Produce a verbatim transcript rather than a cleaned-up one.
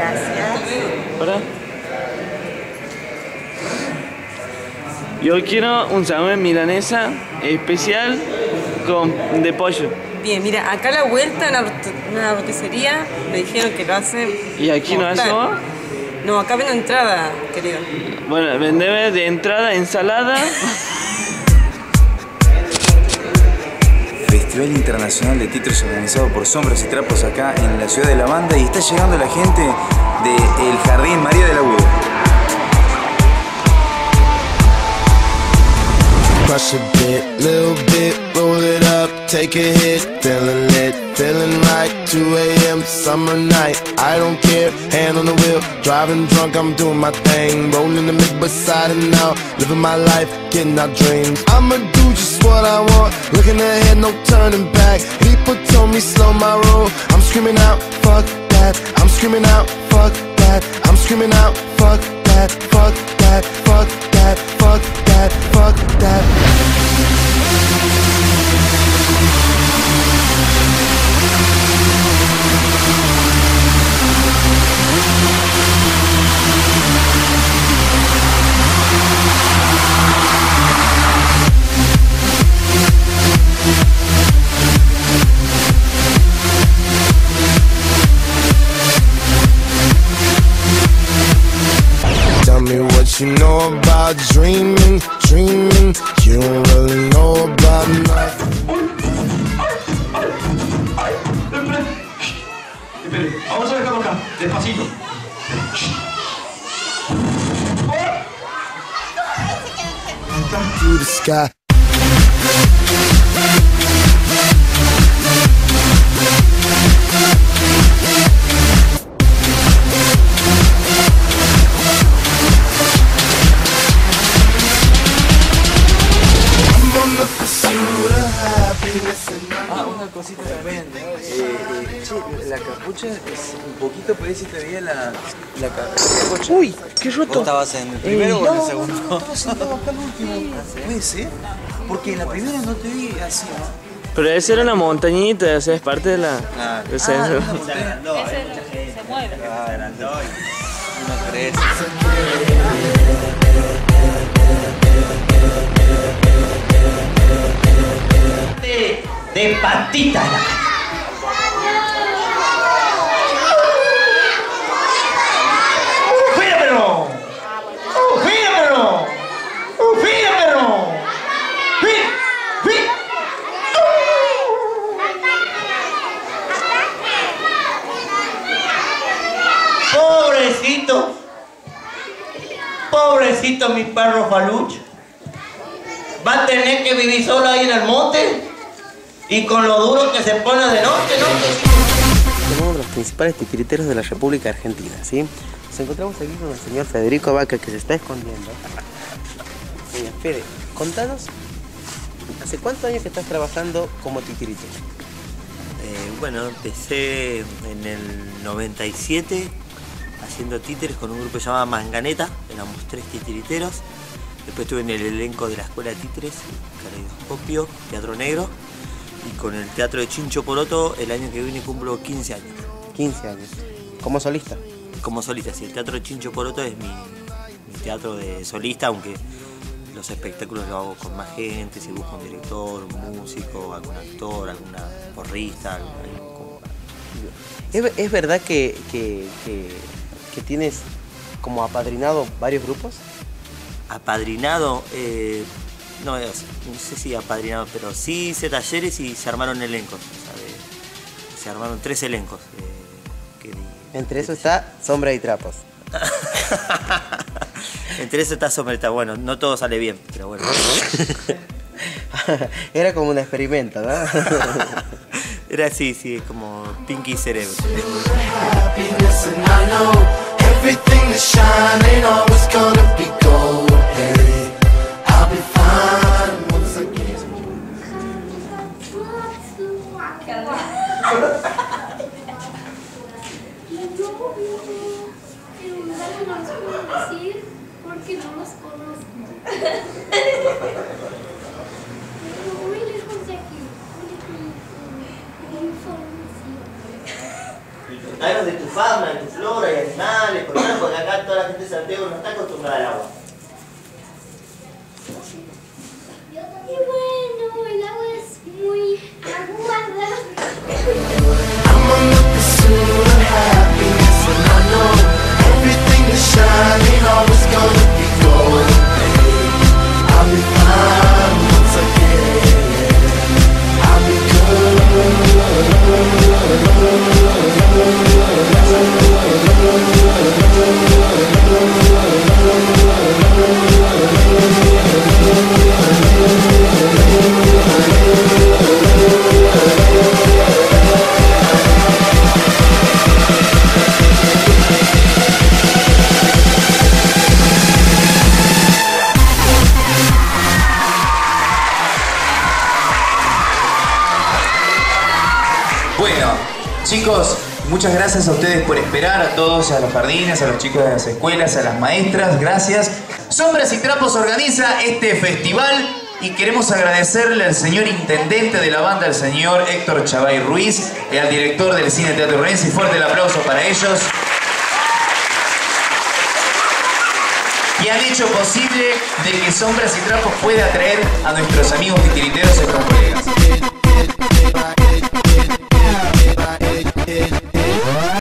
Gracias. ¿Para? Yo quiero un salmón milanesa especial con de pollo. Bien, mira, acá a la vuelta en una roticería me dijeron que lo hacen. ¿Y aquí no hace vos? No, acá vendo entrada, querido. Bueno, vendeme de entrada ensalada. Festival Internacional de Títeres organizado por Sombras y Trapos acá en la ciudad de La Banda, y está llegando la gente de El Jardín María del Agudo. Crush a bit, little bit, roll it up, take a hit, feeling lit, feeling right, two A M summer night, I don't care, hand on the wheel, driving drunk, I'm doing my thing, rolling the mid beside and out, living my life, getting our dreams, I'ma do just what I want, looking ahead, no turning back, people told me slow my roll, I'm screaming out, fuck that, I'm screaming out, fuck that, I'm screaming out, fuck that, fuck that, fuck that, fuck that, fuck that. Tell me what you know about dreaming, dreaming. You don't really know about nothing. Espere, vamos a dejarlo acá, despacito. To the sky. Ah, una cosita también. Eh, eh, che, la capucha es un poquito, pero si te veía la, la capucha. Uy, qué roto. ¿Vos estabas en el primero eh, o en el no, segundo? No, no, estaba sentado acá al último. ¿Puede ser? Porque en la primera no te vi así, ¿no? Pero esa era una montañita, o sea, es parte de la... Ah, de ese- ah, eso. no, se agrandó, hay mucha gente. Se mueve. Ah, agrandó y no crece. De, de patita en la calle. ¡Fuera, perro! ¡Fuera, perro! ¡Fuera, perro! ¡Fuera! ¡Fuera! Pobrecito, pobrecito mi perro Faluch, va a tener que vivir solo ahí en el monte y con lo duro que se pone de noche, ¿no? Somos los principales titiriteros de la República Argentina, ¿sí? Nos encontramos aquí con el señor Federico Vaca, que se está escondiendo. Señor Fede, contanos, ¿hace cuántos años que estás trabajando como titiritero? Eh, bueno, empecé en el noventa y siete haciendo títeres con un grupo que se llamaba Manganeta, éramos tres titiriteros. Después estuve en el elenco de la Escuela de Títeres, Caleidoscopio, Teatro Negro, y con el Teatro de Chincho Poroto el año que viene cumplo quince años. quince años. ¿Como solista? Como solista, sí. El Teatro de Chincho Poroto es mi, mi teatro de solista, aunque los espectáculos los hago con más gente, si busco un director, un músico, algún actor, alguna porrista, algo, algo como... ¿Es, es verdad que, que, que, que tienes como apadrinado varios grupos? Apadrinado, eh, no, no sé si apadrinado, pero sí hice talleres y se armaron elencos. O sea, de, se armaron tres elencos. Eh, que, Entre eso está Sombra y Trapos. Entre eso está Sombra y Trapos. Bueno, no todo sale bien, pero bueno. Era como un experimento, ¿no? Era así, sí, como Pinky Cerebro. Everything is shining, always gonna be gold. Hey, I'll be fine once I get decir porque no los conozco. Muy lejos de aquí. Información. Contanos de tu fauna, de tu flora y animales. acostumbrada al agua. Y bueno, el agua es muy aguada. I'm on the pursuit of happiness, and I know everything is shining, always gonna be golden, babe. I'll be fine once I get it. I'll be Bueno, chicos, muchas gracias a ustedes por esperar, a todos, a los jardines, a los chicos de las escuelas, a las maestras, gracias. Sombras y Trapos organiza este festival y queremos agradecerle al señor intendente de la banda, el señor Héctor Chavay Ruiz, y al director del Cine Teatro Renzi. Fuerte el aplauso para ellos. Y han hecho posible de que Sombras y Trapos pueda atraer a nuestros amigos titiriteros y a nuestros colegas.